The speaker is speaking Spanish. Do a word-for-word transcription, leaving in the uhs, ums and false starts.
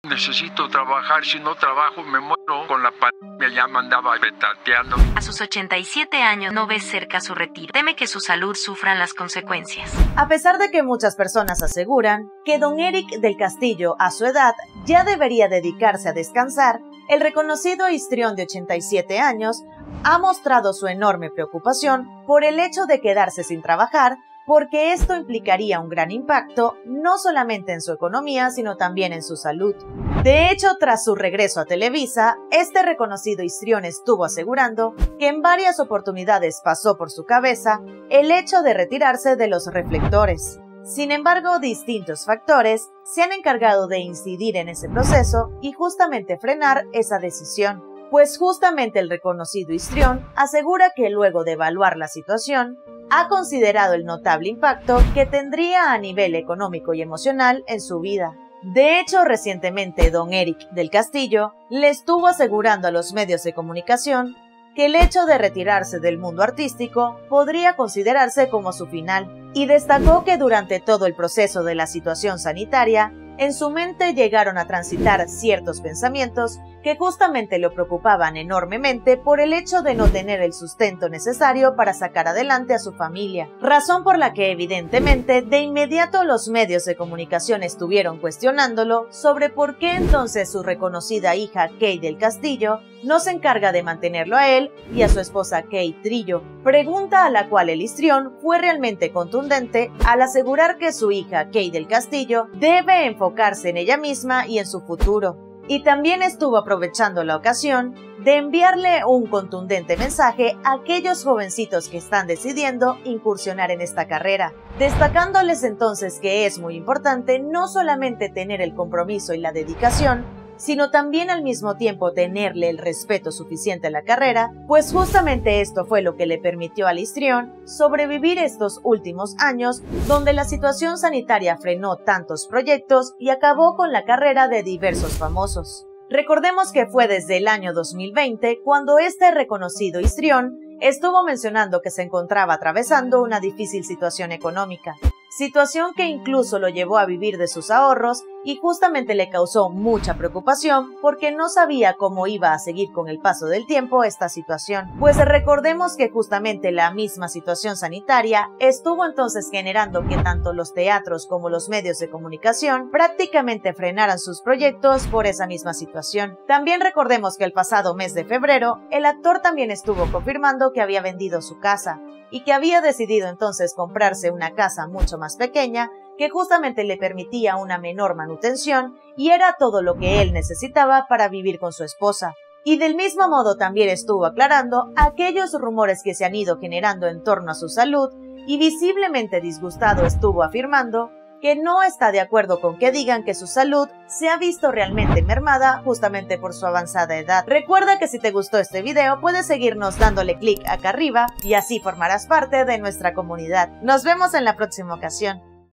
Necesito trabajar, si no trabajo me muero. Con la pandemia ya me andaba petateando. A sus ochenta y siete años no ve cerca su retiro. Teme que su salud sufra las consecuencias. A pesar de que muchas personas aseguran que don Eric del Castillo, a su edad, ya debería dedicarse a descansar, el reconocido histrión de ochenta y siete años ha mostrado su enorme preocupación por el hecho de quedarse sin trabajar, porque esto implicaría un gran impacto no solamente en su economía, sino también en su salud. De hecho, tras su regreso a Televisa, este reconocido histrión estuvo asegurando que en varias oportunidades pasó por su cabeza el hecho de retirarse de los reflectores. Sin embargo, distintos factores se han encargado de incidir en ese proceso y justamente frenar esa decisión. Pues justamente el reconocido histrión asegura que luego de evaluar la situación, ha considerado el notable impacto que tendría a nivel económico y emocional en su vida. De hecho, recientemente don Eric del Castillo le estuvo asegurando a los medios de comunicación que el hecho de retirarse del mundo artístico podría considerarse como su final, y destacó que durante todo el proceso de la situación sanitaria, en su mente llegaron a transitar ciertos pensamientos que justamente lo preocupaban enormemente por el hecho de no tener el sustento necesario para sacar adelante a su familia, razón por la que evidentemente de inmediato los medios de comunicación estuvieron cuestionándolo sobre por qué entonces su reconocida hija Kate del Castillo no se encarga de mantenerlo a él y a su esposa Kate Trillo, pregunta a la cual el histrión fue realmente contundente al asegurar que su hija Kate del Castillo debe enfocarse en ella misma y en su futuro. Y también estuvo aprovechando la ocasión de enviarle un contundente mensaje a aquellos jovencitos que están decidiendo incursionar en esta carrera, destacándoles entonces que es muy importante no solamente tener el compromiso y la dedicación, sino también al mismo tiempo tenerle el respeto suficiente a la carrera, pues justamente esto fue lo que le permitió al histrión sobrevivir estos últimos años donde la situación sanitaria frenó tantos proyectos y acabó con la carrera de diversos famosos. Recordemos que fue desde el año dos mil veinte cuando este reconocido histrión estuvo mencionando que se encontraba atravesando una difícil situación económica, situación que incluso lo llevó a vivir de sus ahorros y justamente le causó mucha preocupación porque no sabía cómo iba a seguir con el paso del tiempo esta situación. Pues recordemos que justamente la misma situación sanitaria estuvo entonces generando que tanto los teatros como los medios de comunicación prácticamente frenaran sus proyectos por esa misma situación. También recordemos que el pasado mes de febrero, el actor también estuvo confirmando que había vendido su casa y que había decidido entonces comprarse una casa mucho más pequeña que justamente le permitía una menor manutención y era todo lo que él necesitaba para vivir con su esposa. Y del mismo modo también estuvo aclarando aquellos rumores que se han ido generando en torno a su salud y visiblemente disgustado estuvo afirmando que no está de acuerdo con que digan que su salud se ha visto realmente mermada justamente por su avanzada edad. Recuerda que si te gustó este video puedes seguirnos dándole clic acá arriba y así formarás parte de nuestra comunidad. Nos vemos en la próxima ocasión.